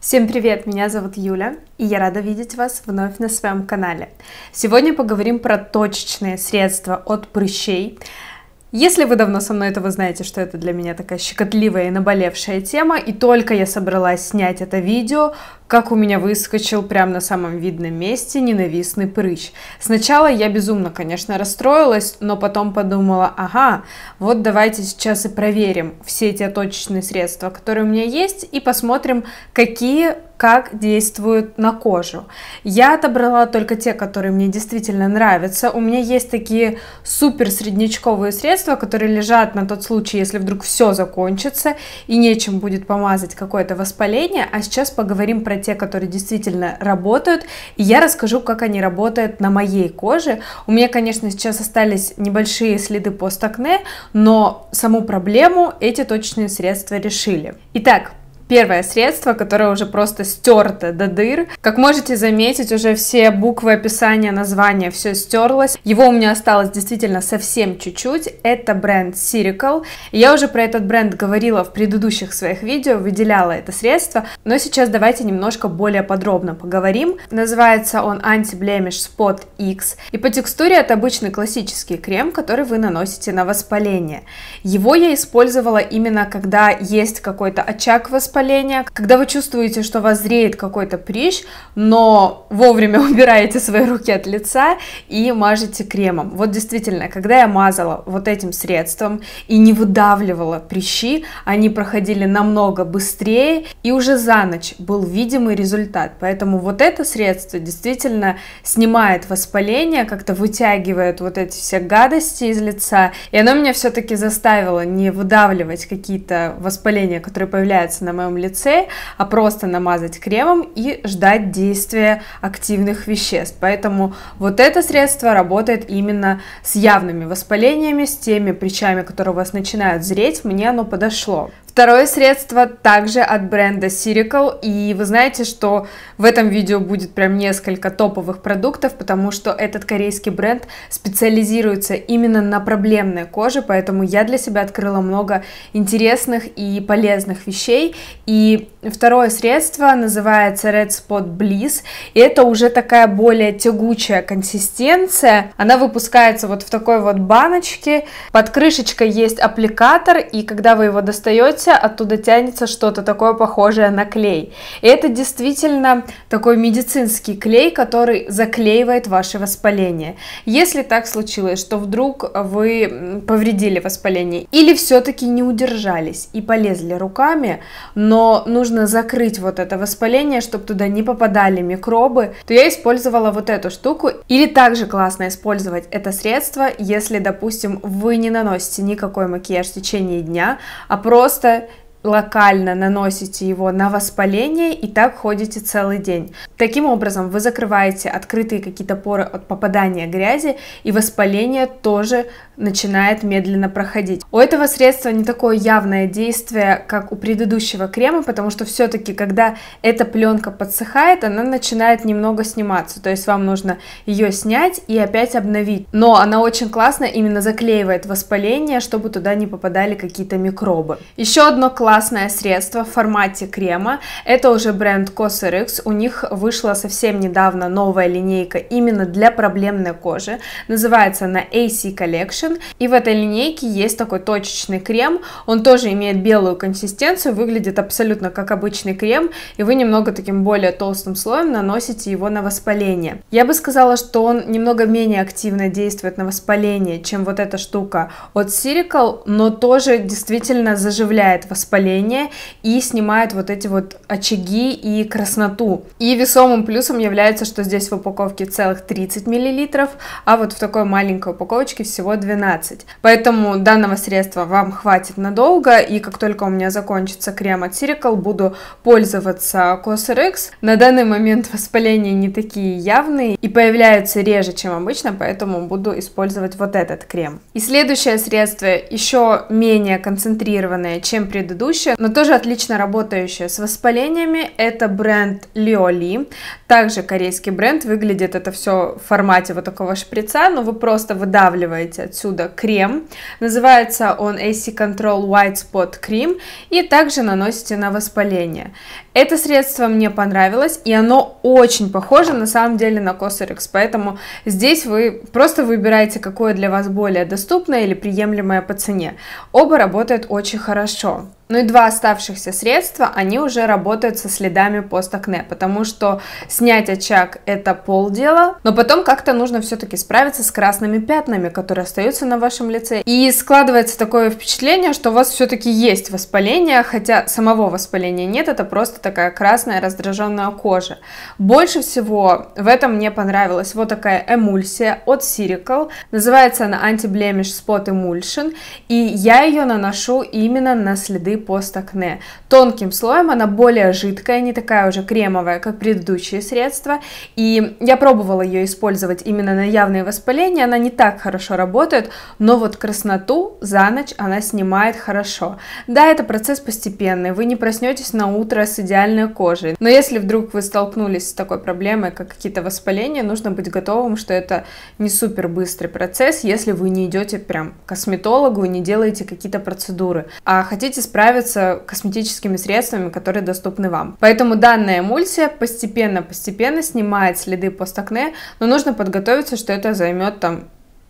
Всем привет, меня зовут Юля, и я рада видеть вас вновь на своем канале. Сегодня поговорим про точечные средства от прыщей. Если вы давно со мной, то вы знаете, что это для меня такая щекотливая и наболевшая тема, и только я собралась снять это видео, как у меня выскочил прямо на самом видном месте ненавистный прыщ. Сначала я безумно, конечно, расстроилась, но потом подумала, ага, вот давайте сейчас и проверим все эти точечные средства, которые у меня есть, и посмотрим, как действуют на кожу. Я отобрала только те, которые мне действительно нравятся. У меня есть такие супер среднячковые средства, которые лежат на тот случай, если вдруг все закончится и нечем будет помазать какое-то воспаление. А сейчас поговорим про те, которые действительно работают, и я расскажу, как они работают на моей коже. У меня, конечно, сейчас остались небольшие следы постакне, но саму проблему эти точечные средства решили. Итак, первое средство, которое уже просто стерто до дыр. Как можете заметить, уже все буквы описания, названия, все стерлось. Его у меня осталось действительно совсем чуть-чуть. Это бренд Cirical. Я уже про этот бренд говорила в предыдущих своих видео, выделяла это средство. Но сейчас давайте немножко более подробно поговорим. Называется он Anti-Blemish Spot X. И по текстуре это обычный классический крем, который вы наносите на воспаление. Его я использовала именно когда есть какой-то очаг воспаления, когда вы чувствуете, что у вас зреет какой-то прыщ, но вовремя убираете свои руки от лица и мажете кремом. Вот действительно, когда я мазала вот этим средством и не выдавливала прыщи, они проходили намного быстрее, и уже за ночь был видимый результат. Поэтому вот это средство действительно снимает воспаление, как-то вытягивает вот эти все гадости из лица, и оно меня все-таки заставило не выдавливать какие-то воспаления, которые появляются на моем лице, а просто намазать кремом и ждать действия активных веществ. Поэтому вот это средство работает именно с явными воспалениями, с теми прыщами, которые у вас начинают зреть. Мне оно подошло. Второе средство также от бренда Cirical, и вы знаете, что в этом видео будет прям несколько топовых продуктов, потому что этот корейский бренд специализируется именно на проблемной коже, поэтому я для себя открыла много интересных и полезных вещей. И второе средство называется Red Spot Bliss, и это уже такая более тягучая консистенция, она выпускается вот в такой вот баночке, под крышечкой есть аппликатор, и когда вы его достаете, оттуда тянется что-то такое похожее на клей. И это действительно такой медицинский клей, который заклеивает ваше воспаление. Если так случилось, что вдруг вы повредили воспаление или все-таки не удержались и полезли руками, но нужно закрыть вот это воспаление, чтобы туда не попадали микробы, то я использовала вот эту штуку. Или также классно использовать это средство, если, допустим, вы не наносите никакой макияж в течение дня, а просто локально наносите его на воспаление и так ходите целый день. Таким образом вы закрываете открытые какие-то поры от попадания грязи, и воспаление тоже начинает медленно проходить. У этого средства не такое явное действие, как у предыдущего крема, потому что все-таки, когда эта пленка подсыхает, она начинает немного сниматься, то есть вам нужно ее снять и опять обновить. Но она очень классно именно заклеивает воспаление, чтобы туда не попадали какие-то микробы. Еще одно классное средство в формате крема, это уже бренд Cosrx. У них вышла совсем недавно новая линейка именно для проблемной кожи, называется она AC Collection. И в этой линейке есть такой точечный крем, он тоже имеет белую консистенцию, выглядит абсолютно как обычный крем, и вы немного таким более толстым слоем наносите его на воспаление. Я бы сказала, что он немного менее активно действует на воспаление, чем вот эта штука от Cirical, но тоже действительно заживляет воспаление и снимает вот эти вот очаги и красноту. И весомым плюсом является, что здесь в упаковке целых 30 мл, а вот в такой маленькой упаковочке всего 12. Поэтому данного средства вам хватит надолго, и как только у меня закончится крем от Cirical, буду пользоваться Cosrx. На данный момент воспаления не такие явные и появляются реже, чем обычно, поэтому буду использовать вот этот крем. И следующее средство еще менее концентрированное, чем предыдущее, дорогущее, но тоже отлично работающее с воспалениями. Это бренд Lioli, также корейский бренд. Выглядит это все в формате вот такого шприца, но вы просто выдавливаете отсюда крем. Называется он AC Control White Spot Cream, и также наносите на воспаление. Это средство мне понравилось, и оно очень похоже на самом деле на Cosrx, поэтому здесь вы просто выбираете, какое для вас более доступное или приемлемое по цене. Оба работают очень хорошо. Ну и два оставшихся средства, они уже работают со следами постакне, потому что снять очаг — это полдела, но потом как-то нужно все-таки справиться с красными пятнами, которые остаются на вашем лице. И складывается такое впечатление, что у вас все-таки есть воспаление, хотя самого воспаления нет, это просто такая красная раздраженная кожа. Больше всего в этом мне понравилась вот такая эмульсия от Sirical, называется она Anti-Blemish Spot Emulsion, и я ее наношу именно на следы постакне. Тонким слоем, она более жидкая, не такая уже кремовая, как предыдущие средства. И я пробовала ее использовать именно на явные воспаления, она не так хорошо работает, но вот красноту за ночь она снимает хорошо. Да, это процесс постепенный, вы не проснетесь на утро с идеальной кожей, но если вдруг вы столкнулись с такой проблемой, как какие-то воспаления, нужно быть готовым, что это не супер быстрый процесс, если вы не идете прям к косметологу и не делаете какие-то процедуры, а хотите справиться косметическими средствами, которые доступны вам. Поэтому данная эмульсия постепенно снимает следы постакне, но нужно подготовиться, что это займет там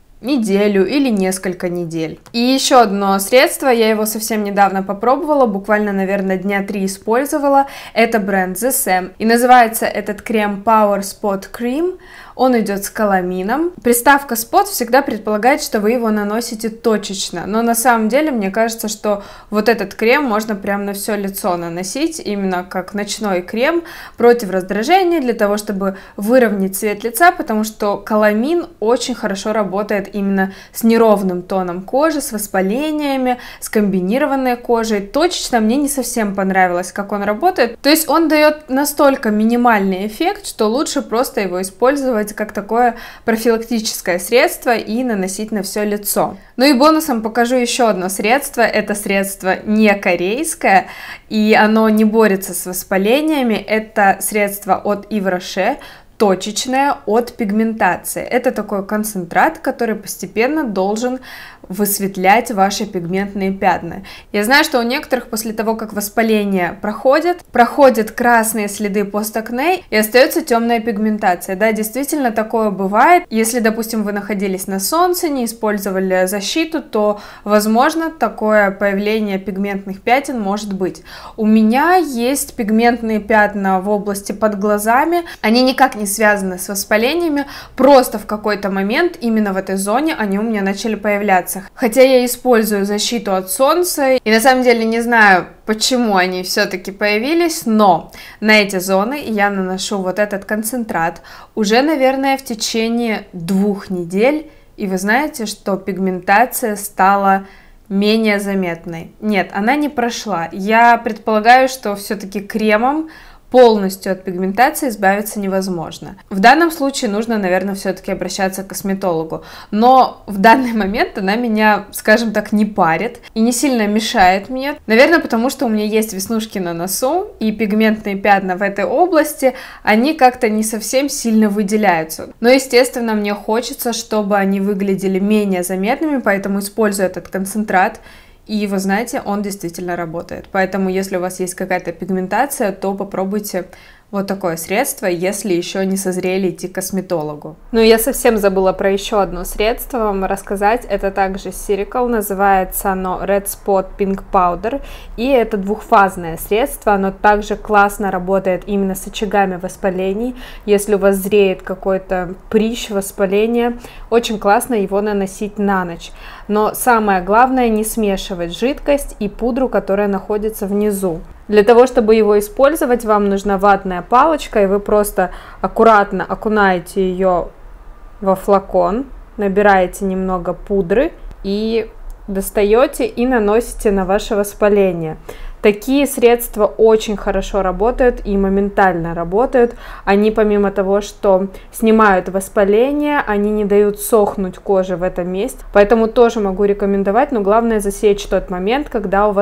неделю или несколько недель. И еще одно средство, я его совсем недавно попробовала, буквально, наверное, дня 3 использовала. Это бренд The Sam, и называется этот крем Power Spot Cream. Он идет с каламином. Приставка spot всегда предполагает, что вы его наносите точечно, но на самом деле мне кажется, что вот этот крем можно прям на все лицо наносить, именно как ночной крем против раздражения, для того, чтобы выровнять цвет лица, потому что каламин очень хорошо работает именно с неровным тоном кожи, с воспалениями, с комбинированной кожей. Точечно мне не совсем понравилось, как он работает. То есть он дает настолько минимальный эффект, что лучше просто его использовать как такое профилактическое средство и наносить на все лицо. Ну и бонусом покажу еще одно средство. Это средство не корейское, и оно не борется с воспалениями. Это средство от Yves Rocher, точечное от пигментации. Это такой концентрат, который постепенно должен высветлять ваши пигментные пятна. Я знаю, что у некоторых после того, как воспаление проходят красные следы постакне и остается темная пигментация. Да, действительно такое бывает. Если, допустим, вы находились на солнце, не использовали защиту, то, возможно, такое появление пигментных пятен может быть. У меня есть пигментные пятна в области под глазами. Они никак не связаны с воспалениями, просто в какой-то момент именно в этой зоне они у меня начали появляться. Хотя я использую защиту от солнца, и на самом деле не знаю, почему они все-таки появились, но на эти зоны я наношу вот этот концентрат уже, наверное, в течение 2 недель, и вы знаете, что пигментация стала менее заметной. Нет, она не прошла. Я предполагаю, что все-таки кремом полностью от пигментации избавиться невозможно. В данном случае нужно, наверное, все-таки обращаться к косметологу. Но в данный момент она меня, скажем так, не парит и не сильно мешает мне. Наверное, потому что у меня есть веснушки на носу, и пигментные пятна в этой области, они как-то не совсем сильно выделяются. Но, естественно, мне хочется, чтобы они выглядели менее заметными, поэтому использую этот концентрат. И вы знаете, он действительно работает. Поэтому, если у вас есть какая-то пигментация, то попробуйте вот такое средство, если еще не созрели идти к косметологу. Ну, я совсем забыла про еще одно средство вам рассказать. Это также Sirical, называется оно Red Spot Pink Powder. И это двухфазное средство, оно также классно работает именно с очагами воспалений. Если у вас зреет какой-то прыщ, воспаление, очень классно его наносить на ночь. Но самое главное, не смешивать жидкость и пудру, которая находится внизу. Для того, чтобы его использовать, вам нужна ватная палочка, и вы просто аккуратно окунаете ее во флакон, набираете немного пудры и достаете и наносите на ваше воспаление. Такие средства очень хорошо работают и моментально работают. Они, помимо того, что снимают воспаление, они не дают сохнуть коже в этом месте. Поэтому тоже могу рекомендовать, но главное засечь тот момент, когда у вас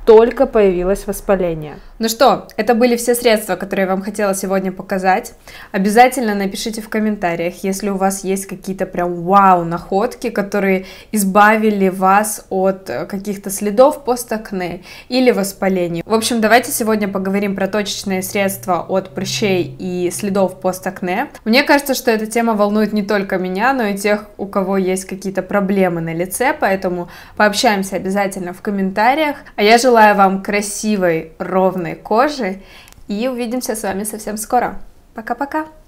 только появилось воспаление. Ну что, это были все средства, которые я вам хотела сегодня показать. Обязательно напишите в комментариях, если у вас есть какие-то прям вау находки, которые избавили вас от каких-то следов постакне или воспалений. В общем, давайте сегодня поговорим про точечные средства от прыщей и следов постакне. Мне кажется, что эта тема волнует не только меня, но и тех, у кого есть какие-то проблемы на лице, поэтому пообщаемся обязательно в комментариях. А я желаю вам красивой, ровной кожи и увидимся с вами совсем скоро. Пока-пока!